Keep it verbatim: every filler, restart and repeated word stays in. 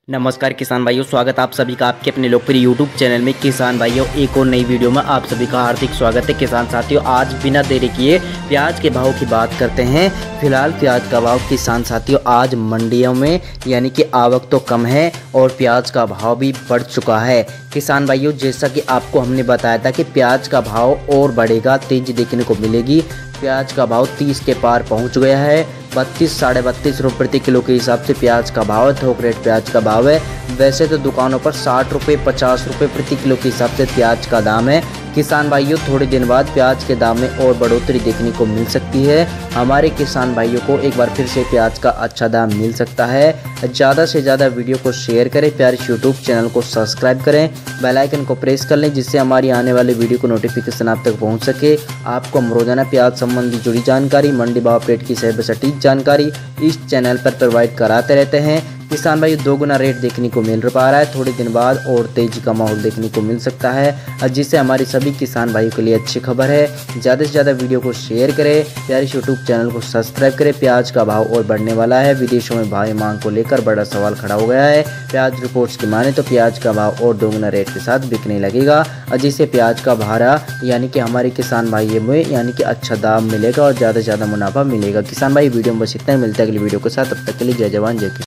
नमस्कार किसान भाइयों, स्वागत आप सभी का आपके अपने लोकप्रिय यूट्यूब चैनल में। किसान भाइयों, एक और नई वीडियो में आप सभी का हार्दिक स्वागत है। किसान साथियों, आज बिना देरी किए प्याज के भाव की बात करते हैं। फिलहाल प्याज का भाव किसान साथियों आज मंडियों में यानी कि आवक तो कम है और प्याज का भाव भी बढ़ चुका है। किसान भाइयों, जैसा कि आपको हमने बताया था कि प्याज का भाव और बढ़ेगा, तेजी देखने को मिलेगी। प्याज का भाव तीस के पार पहुंच गया है। बत्तीस साढ़े बत्तीस रुपये प्रति किलो के हिसाब से प्याज का भाव है। थोक रेट प्याज का भाव है। वैसे तो दुकानों पर साठ रुपये पचास रुपये प्रति किलो के हिसाब से प्याज का दाम है। किसान भाइयों, थोड़े दिन बाद प्याज के दाम में और बढ़ोतरी देखने को मिल सकती है। हमारे किसान भाइयों को एक बार फिर से प्याज का अच्छा दाम मिल सकता है। ज़्यादा से ज़्यादा वीडियो को शेयर करें, प्यारे यूट्यूब चैनल को सब्सक्राइब करें, बेल आइकन को प्रेस कर लें, जिससे हमारी आने वाली वीडियो को नोटिफिकेशन आप तक पहुंच सके। आपको हम रोजाना प्याज संबंधी जुड़ी जानकारी, मंडी भाव अपडेट की सही सटीक जानकारी इस चैनल पर प्रोवाइड कराते रहते हैं। किसान भाई, दो गुना रेट देखने को मिल पा रहा है। थोड़े दिन बाद और तेजी का माहौल देखने को मिल सकता है, जिससे हमारी सभी किसान भाइयों के लिए अच्छी खबर है। ज़्यादा से ज़्यादा वीडियो को शेयर करें, प्यारे यूट्यूब चैनल को सब्सक्राइब करें। प्याज का भाव और बढ़ने वाला है। विदेशों में भारी मांग को लेकर बड़ा सवाल खड़ा हो गया है। प्याज रिपोर्ट्स की माने तो प्याज का भाव और दोगुना रेट के साथ बिकने लगेगा, जिससे प्याज का भाड़ा यानी कि हमारे किसान भाइयों में यानी कि अच्छा दाम मिलेगा और ज़्यादा से ज़्यादा मुनाफा मिलेगा। किसान भाई, वीडियो में बस इतना ही। मिलता है अगली वीडियो के साथ, तब तक के लिए जय जवान जय किसान।